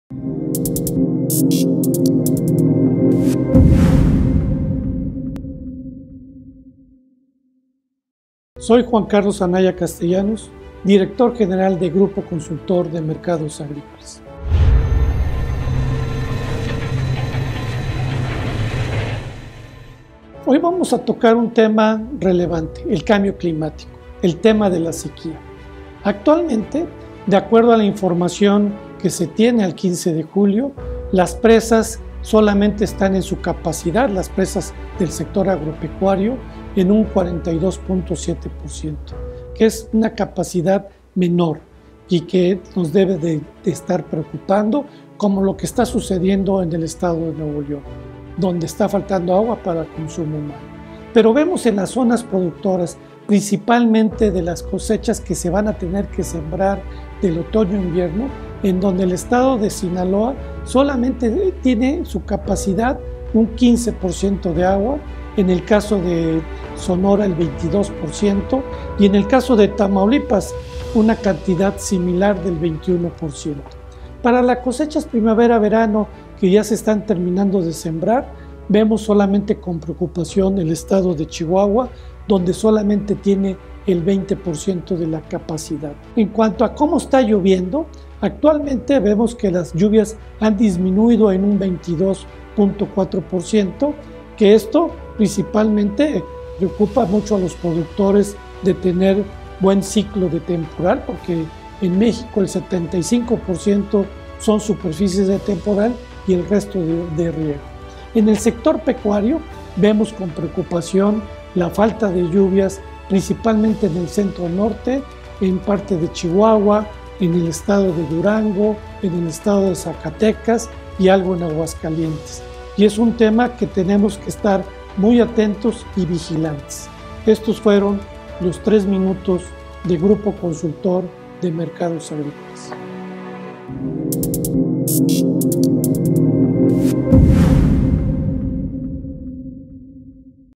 Soy Juan Carlos Anaya Castellanos, director general de Grupo Consultor de Mercados Agrícolas. Hoy vamos a tocar un tema relevante, el cambio climático, el tema de la sequía. Actualmente, de acuerdo a la información que se tiene al 15 de julio, las presas solamente están en su capacidad, las presas del sector agropecuario, en un 42.7%, que es una capacidad menor y que nos debe de estar preocupando, como lo que está sucediendo en el estado de Nuevo León, donde está faltando agua para consumo humano. Pero vemos en las zonas productoras, principalmente de las cosechas que se van a tener que sembrar del otoño-invierno, en donde el estado de Sinaloa solamente tiene su capacidad un 15% de agua, en el caso de Sonora el 22% y en el caso de Tamaulipas una cantidad similar del 21%. Para las cosechas primavera-verano que ya se están terminando de sembrar, vemos solamente con preocupación el estado de Chihuahua, donde solamente tiene el 20% de la capacidad. En cuanto a cómo está lloviendo, actualmente vemos que las lluvias han disminuido en un 22.4%, que esto principalmente preocupa mucho a los productores de tener buen ciclo de temporal, porque en México el 75% son superficies de temporal y el resto de riego. En el sector pecuario vemos con preocupación la falta de lluvias, principalmente en el centro norte, en parte de Chihuahua, en el estado de Durango, en el estado de Zacatecas y algo en Aguascalientes. Y es un tema que tenemos que estar muy atentos y vigilantes. Estos fueron los 3 minutos de Grupo Consultor de Mercados Agrícolas.